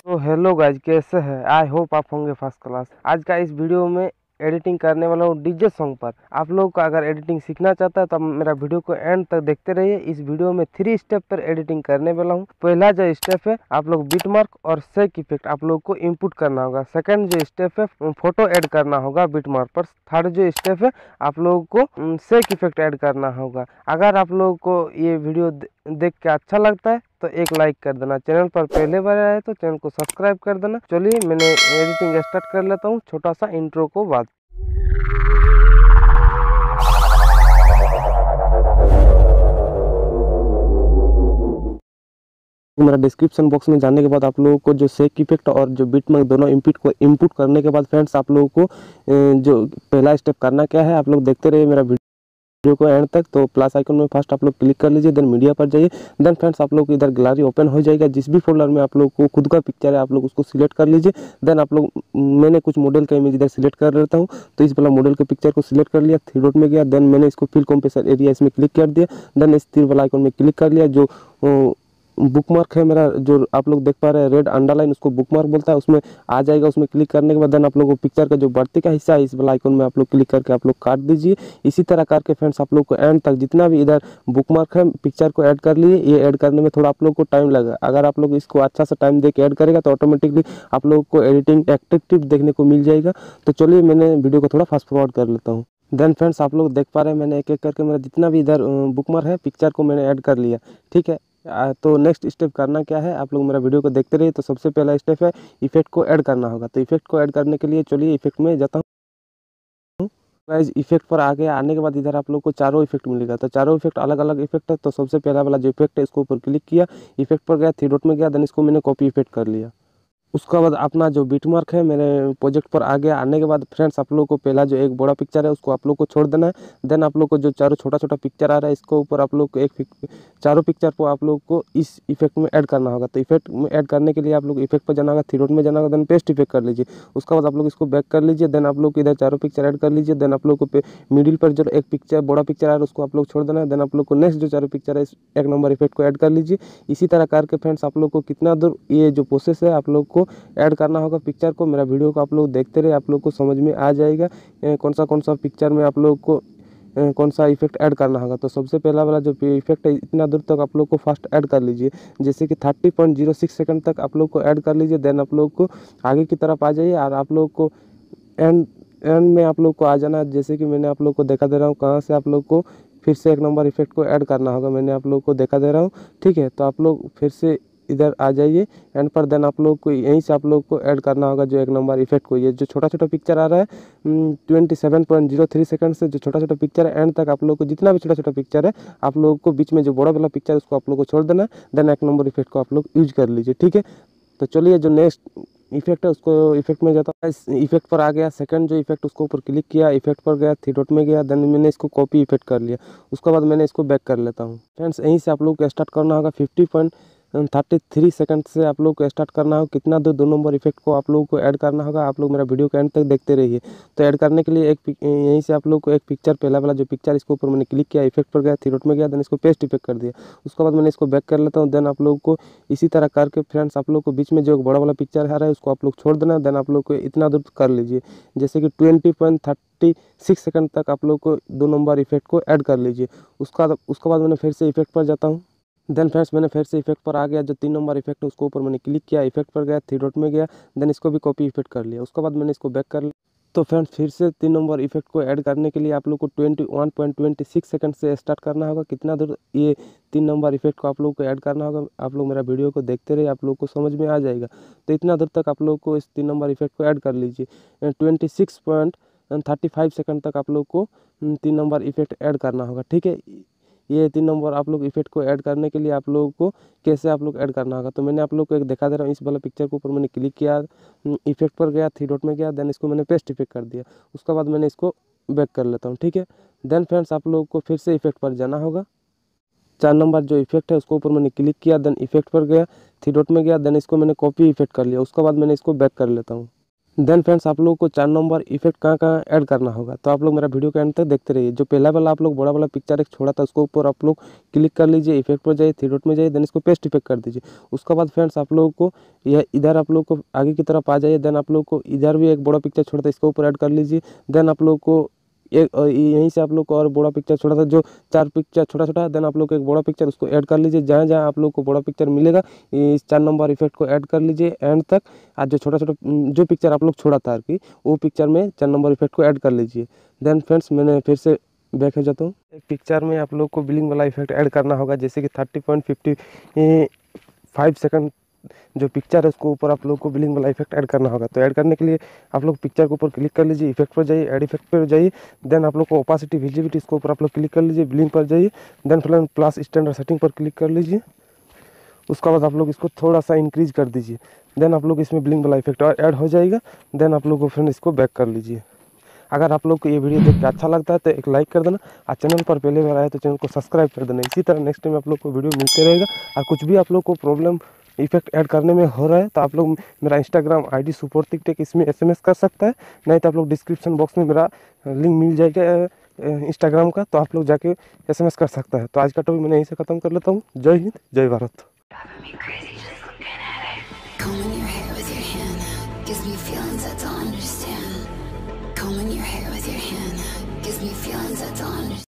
तो hello guys, कैसे हैं? आई होप आप होंगे फर्स्ट क्लास। आज का इस वीडियो में एडिटिंग करने वाला हूँ डीजे सॉन्ग पर। आप लोग का अगर एडिटिंग सीखना चाहता है तो मेरा वीडियो को एंड तक देखते रहिए। इस वीडियो में 3 स्टेप पर एडिटिंग करने वाला हूँ। पहला जो स्टेप है, आप लोग बीट मार्क और शेक इफेक्ट आप लोग को इनपुट करना होगा। सेकंड जो स्टेप है, फोटो ऐड करना होगा बीट मार्क पर। थर्ड जो स्टेप है, आप लोगों को शेक इफेक्ट ऐड करना होगा। अगर आप लोगों को ये वीडियो देख के अच्छा लगता है तो एक लाइक कर देना। चैनल पर पहले बार आए तो चैनल को सब्सक्राइब कर देना। चलिए मैंने एडिटिंग स्टार्ट कर लेता हूँ छोटा सा इंट्रो को बाद। मेरा डिस्क्रिप्शन बॉक्स में जाने के बाद आप लोगों को जो शेक इफेक्ट और जो बीट मार्क दोनों इनपुट करने के बाद फ्रेंड्स आप लोगों को जो पहला स्टेप करना क्या है आप लोग देखते रहिए मेरा वीडियो को एंड तक। तो प्लस आइकन में फर्स्ट आप लोग क्लिक कर लीजिए, देन मीडिया पर जाइए। देन फ्रेंड्स आप लोग को इधर गैलरी ओपन हो जाएगा। जिस भी फोल्डर में आप लोग को खुद का पिक्चर है आप लोग उसको सिलेक्ट कर लीजिए। देन आप लोग, मैंने कुछ मॉडल का इमेज इधर सिलेक्ट कर लेता हूँ, तो इस वाला मॉडल के पिक्चर को सिलेक्ट कर लिया, थ्री डॉट में गया। देन मैंने इसको फिल कॉम्प्रेशन एरिया इसमें क्लिक कर दिया। देन इस तीर वाला आइकन में क्लिक कर लिया। जो बुक मार्क है मेरा, जो आप लोग देख पा रहे हैं रेड अंडरलाइन, उसको बुक मार्क बोलता है, उसमें आ जाएगा। उसमें क्लिक करने के बाद देन आप लोग को पिक्चर का जो बढ़ती का हिस्सा है इस वाला आइकन में आप लोग क्लिक करके आप लोग काट दीजिए। इसी तरह करके फ्रेंड्स आप लोग को एंड तक जितना भी इधर बुक मार्क है पिक्चर को ऐड कर लिए। ये ऐड करने में थोड़ा आप लोग को टाइम लगेगा। अगर आप लोग इसको अच्छा सा टाइम दे के ऐड करेगा तो ऑटोमेटिकली आप लोग को एडिटिंग एट्रैक्टिव देखने को मिल जाएगा। तो चलिए मैंने वीडियो को थोड़ा फास्ट फॉरवर्ड कर लेता हूँ। देन फ्रेंड्स आप लोग देख पा रहे हैं मैंने एक एक करके मेरा जितना भी इधर बुक मार्क है पिक्चर को मैंने ऐड कर लिया। ठीक है, तो नेक्स्ट स्टेप करना क्या है आप लोग मेरा वीडियो को देखते रहिए। तो सबसे पहला स्टेप है इफेक्ट को ऐड करना होगा। तो इफेक्ट को ऐड करने के लिए चलिए इफेक्ट में जाता हूँ। गाइस इफेक्ट पर आने के बाद इधर आप लोग को चारों इफेक्ट मिलेगा। तो चारों इफेक्ट अलग अलग इफेक्ट है। तो सबसे पहला वाला जो इफेक्ट है इसको ऊपर क्लिक किया, इफेक्ट पर गया, थ्री डॉट में गया, देन इसको मैंने कॉपी इफेक्ट कर लिया। उसका बाद अपना जो बीट मार्क है मेरे प्रोजेक्ट पर आ गया। आने के बाद फ्रेंड्स आप लोग को पहला जो एक बड़ा पिक्चर है उसको आप लोग को छोड़ देना है। देन आप लोग को जो चारों छोटा छोटा पिक्चर आ रहा है इसको ऊपर आप लोग को चारों पिक्चर को आप लोग को इस इफेक्ट में ऐड करना होगा। तो इफेक्ट में ऐड करने के लिए आप लोग इफेक्ट पर जाना होगा, थ्री डॉट में जाना होगा, देन पेस्ट इफेक्ट कर लीजिए। उसके बाद आप लोग इसको बैक कर लीजिए। देन आप लोग इधर चारों पिक्चर ऐड कर लीजिए। देन आप लोग को मिडिल पर जो एक पिक्चर बड़ा पिक्चर आ रहा है उसको आप लोग छोड़ देना है। देन आप लोग को नेक्स्ट जो चारों पिक्चर है इस एक नंबर इफेक्ट को ऐड कर लीजिए। इसी तरह करके फ्रेंड्स आप लोग को कितना दूर ये जो प्रोसेस है आप लोग को ऐड करना होगा पिक्चर को। मेरा वीडियो को आप लोग देखते रहे, आप लोग को समझ में आ जाएगा कौन सा पिक्चर में आप लोग को कौन सा इफेक्ट ऐड करना होगा। तो सबसे पहला वाला जो इफेक्ट है इतना दूर तक आप लोग को फास्ट ऐड कर लीजिए, जैसे कि 30.06 सेकंड तक आप लोग को ऐड कर लीजिए। देन आप लोग को आगे की तरफ आ जाइए और आप लोग को एंड में आप लोग को आ जाना। जैसे कि मैंने आप लोग को देखा दे रहा हूँ कहाँ से आप लोग को फिर से एक नंबर इफेक्ट को ऐड करना होगा, मैंने आप लोग को देखा दे रहा हूँ। ठीक है, तो आप लोग फिर से इधर आ जाइए एंड पर। देन आप लोग को यहीं से आप लोग को ऐड करना होगा जो एक नंबर इफेक्ट को। ये जो छोटा छोटा पिक्चर आ रहा है 27.03 सेकंड से जो छोटा छोटा पिक्चर है एंड तक आप लोग को जितना भी छोटा छोटा पिक्चर है आप लोग को बीच में जो बड़ा वाला पिक्चर है उसको आप लोग को छोड़ देना। देन एक नंबर इफेक्ट को आप लोग यूज कर लीजिए। ठीक है, तो चलिए जो नेक्स्ट इफेक्ट है उसको इफेक्ट में जाता है। इस इफेक्ट पर आ गया, सेकंड जो इफेक्ट उसको ऊपर क्लिक किया, इफेक्ट पर गया, थ्री डॉट में गया, देन मैंने इसको कॉपी इफेक्ट कर लिया। उसके बाद मैंने इसको बैक कर लेता हूँ। फ्रेंड्स यहीं से आप लोग को स्टार्ट करना होगा। 50.33 सेकंड से आप लोग को स्टार्ट करना होगा। कितना दो नंबर इफेक्ट को आप लोगों को ऐड करना होगा आप लोग मेरा वीडियो के एंड तक देखते रहिए। तो ऐड करने के लिए यहीं से आप लोग को एक पिक्चर, पहला वाला जो पिक्चर इसको ऊपर मैंने क्लिक किया, इफेक्ट पर गया, थ्री डॉट में गया, देन इसको पेस्ट इफेक्ट कर दिया। उसके बाद मैंने इसको बैक कर लेता हूँ। देन आप लोग को इसी तरह करके फ्रेंड्स आप लोग को बीच में जो बड़ा वाला पिक्चर आ रहा है उसको आप लोग छोड़ देना। देन आप लोग को इतना दूर कर लीजिए, जैसे कि 20.36 सेकंड तक आप लोग को दो नंबर इफेक्ट को ऐड कर लीजिए। उसके बाद मैंने फिर से इफेक्ट पर जाता हूँ। देन फ्रेंड्स मैंने फिर से इफेक्ट पर आ गया, जो 3 नंबर इफेक्ट है उसको ऊपर मैंने क्लिक किया, इफेक्ट पर गया, थ्री डॉट में गया, देन इसको भी कॉपी इफेक्ट कर लिया। उसके बाद मैंने इसको बैक कर लिया। तो फ्रेंड्स फिर से 3 नंबर इफेक्ट को ऐड करने के लिए आप लोग को 21.26 सेकंड से स्टार्ट करना होगा। कितना दूर ये 3 नंबर इफेक्ट को आप लोग को ऐड करना होगा आप लोग मेरा वीडियो को देखते रहिए, आप लोग को समझ में आ जाएगा। तो इतना दूर तक आप लोग को इस 3 नंबर इफेक्ट को ऐड कर लीजिए। 26.35 सेकंड तक आप लोग को 3 नंबर इफेक्ट ऐड करना होगा। ठीक है, ये 3 नंबर आप लोग इफेक्ट को ऐड करने के लिए आप लोगों को कैसे आप लोग ऐड करना होगा तो मैंने आप लोग को एक दिखा दे रहा हूँ। इस वाला पिक्चर के ऊपर मैंने क्लिक किया, इफेक्ट पर गया, थ्री डॉट में गया, देन इसको मैंने पेस्ट इफेक्ट कर दिया। उसके बाद मैंने इसको बैक कर लेता हूँ। ठीक है, देन फ्रेंड्स आप लोग को फिर से इफेक्ट पर जाना होगा। 4 नंबर जो इफेक्ट है उसको ऊपर मैंने क्लिक किया, देन इफेक्ट पर गया, थ्री डॉट में गया, देन इसको मैंने कॉपी इफेक्ट कर लिया। उसके बाद मैंने इसको बैक कर लेता हूँ। देन फ्रेंड्स आप लोगों को 4 नंबर इफेक्ट कहाँ कहाँ ऐड करना होगा, तो आप लोग मेरा वीडियो के एंड तक देखते रहिए। जो पहला वाला आप लोग बड़ा वाला पिक्चर एक छोड़ा था उसको ऊपर आप लोग क्लिक कर लीजिए, इफेक्ट पर जाइए, थ्री डॉट में जाइए, देन इसको पेस्ट इफेक्ट कर दीजिए। उसके बाद फ्रेंड्स आप लोगों को यह इधर आप लोग को आगे की तरफ आ जाइए, देन आप लोग को इधर भी एक बड़ा पिक्चर छोड़ा था इसको ऊपर ऐड कर लीजिए। देन आप लोग को एक यहीं से आप लोग को और बड़ा पिक्चर छोड़ा था, जो 4 पिक्चर छोटा छोटा, देन आप लोग को एक बड़ा पिक्चर उसको ऐड कर लीजिए। जहाँ जहाँ आप लोग को बड़ा पिक्चर मिलेगा इस 4 नंबर इफेक्ट को ऐड कर लीजिए एंड तक। आज जो छोटा छोटा जो पिक्चर आप लोग छोड़ा था कि वो पिक्चर में 4 नंबर इफेक्ट को ऐड कर लीजिए। देन फ्रेंड्स मैंने फिर से बैक हो जाता हूँ। एक पिक्चर में आप लोग को ब्लिंक वाला इफेक्ट ऐड करना होगा, जैसे कि 30.55 सेकंड जो पिक्चर है उसको ऊपर आप लोग को ब्लिंक वाला इफेक्ट ऐड करना होगा। तो ऐड करने के लिए आप लोग पिक्चर के ऊपर क्लिक कर लीजिए, इफेक्ट पर जाइए, ऐड इफेक्ट पर जाइए, देन आप लोग को ओपासिटी विजिबिलिटी इसको ऊपर आप लोग क्लिक कर लीजिए, ब्लिंक पर जाइए, देन फिर प्लस स्टैंडर्ड सेटिंग पर क्लिक कर लीजिए। उसके बाद आप लोग इसको थोड़ा सा इंक्रीज कर दीजिए, देन आप लोग इसमें ब्लिंक वाला इफेक्ट और ऐड हो जाएगा। देन आप लोग को फिर इसको बैक कर लीजिए। अगर आप लोग को ये वीडियो देख के अच्छा लगता है तो एक लाइक कर देना, और चैनल पर पहले बार आए तो चैनल को सब्सक्राइब कर देना। इसी तरह नेक्स्ट टाइम आप लोग को वीडियो मिलते रहेगा। और कुछ भी आप लोग को प्रॉब्लम इफेक्ट ऐड करने में हो रहा है तो आप लोग मेरा इंस्टाग्राम आईडी सुपोर्टिक टेक इसमें SMS कर सकता है, नहीं तो आप लोग डिस्क्रिप्शन बॉक्स में मेरा लिंक मिल जाएगा इंस्टाग्राम का, तो आप लोग जाके SMS कर सकता है। तो आज का टॉपिक मैंने यहीं से ख़त्म कर लेता हूँ। जय हिंद, जय Bharat. Combing your hair with your hand gives me feelings I don't understand. Combing your hair with your hand gives me feelings I don't understand.